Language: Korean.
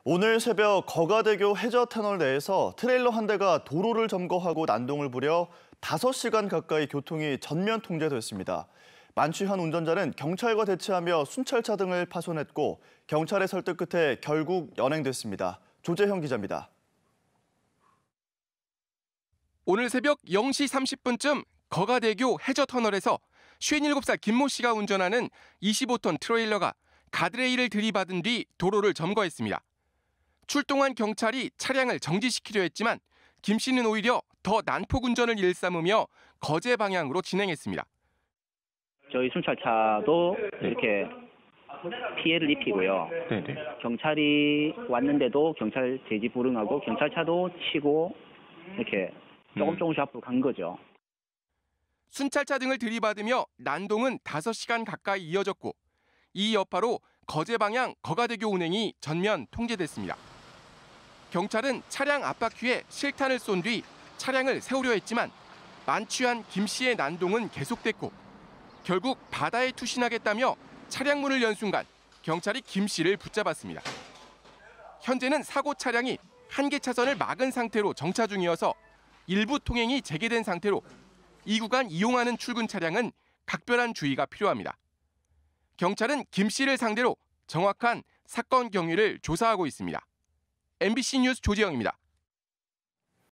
오늘 새벽 거가대교 해저터널 내에서 트레일러 한 대가 도로를 점거하고 난동을 부려 5시간 가까이 교통이 전면 통제됐습니다. 만취한 운전자는 경찰과 대치하며 순찰차 등을 파손했고 경찰의 설득 끝에 결국 연행됐습니다. 조재형 기자입니다. 오늘 새벽 0시 30분쯤 거가대교 해저터널에서 57살 김모 씨가 운전하는 25톤 트레일러가 가드레일을 들이받은 뒤 도로를 점거했습니다. 출동한 경찰이 차량을 정지시키려 했지만 김 씨는 오히려 더 난폭 운전을 일삼으며 거제 방향으로 진행했습니다. 저희 순찰차도 이렇게 피해를 입히고요. 네네. 경찰이 왔는데도 경찰 제지 불응하고 경찰차도 치고 이렇게 조금씩 앞으로 간 거죠. 순찰차 등을 들이받으며 난동은 5시간 가까이 이어졌고 이 여파로 거제 방향 거가대교 운행이 전면 통제됐습니다. 경찰은 차량 앞바퀴에 실탄을 쏜 뒤 차량을 세우려 했지만 만취한 김 씨의 난동은 계속됐고 결국 바다에 투신하겠다며 차량 문을 연 순간 경찰이 김 씨를 붙잡았습니다. 현재는 사고 차량이 한 개 차선을 막은 상태로 정차 중이어서 일부 통행이 재개된 상태로 이 구간 이용하는 출근 차량은 각별한 주의가 필요합니다. 경찰은 김 씨를 상대로 정확한 사건 경위를 조사하고 있습니다. MBC 뉴스 조재영입니다.